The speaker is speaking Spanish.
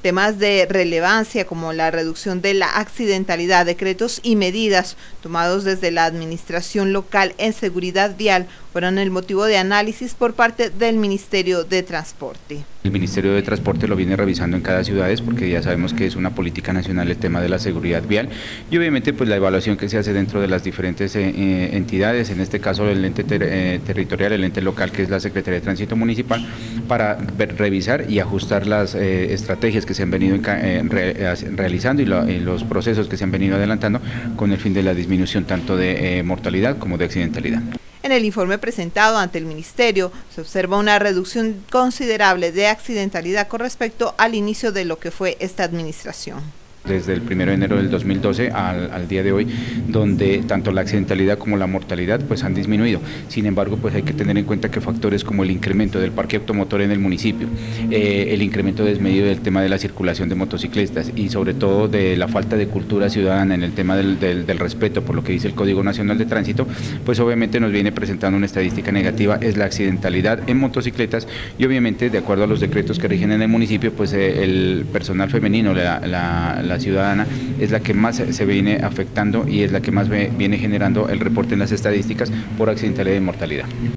Temas de relevancia como la reducción de la accidentalidad, decretos y medidas tomados desde la administración local en seguridad vial fueron el motivo de análisis por parte del Ministerio de Transporte. El Ministerio de Transporte lo viene revisando en cada ciudad porque ya sabemos que es una política nacional el tema de la seguridad vial y obviamente pues la evaluación que se hace dentro de las diferentes entidades, en este caso el ente territorial, el ente local que es la Secretaría de Tránsito Municipal, para revisar y ajustar las estrategias que se han venido realizando y los procesos que se han venido adelantando con el fin de la disminución tanto de mortalidad como de accidentalidad. En el informe presentado ante el Ministerio se observa una reducción considerable de accidentalidad con respecto al inicio de lo que fue esta administración. Desde el 1 de enero del 2012 al día de hoy, donde tanto la accidentalidad como la mortalidad pues han disminuido. Sin embargo, pues hay que tener en cuenta que factores como el incremento del parque automotor en el municipio, el incremento desmedido del tema de la circulación de motociclistas y sobre todo de la falta de cultura ciudadana en el tema del respeto por lo que dice el Código Nacional de Tránsito, pues obviamente nos viene presentando una estadística negativa, es la accidentalidad en motocicletas y obviamente de acuerdo a los decretos que rigen en el municipio, pues el personal femenino, la ciudadana es la que más se viene afectando y es la que más viene generando el reporte en las estadísticas por accidentalidad y mortalidad.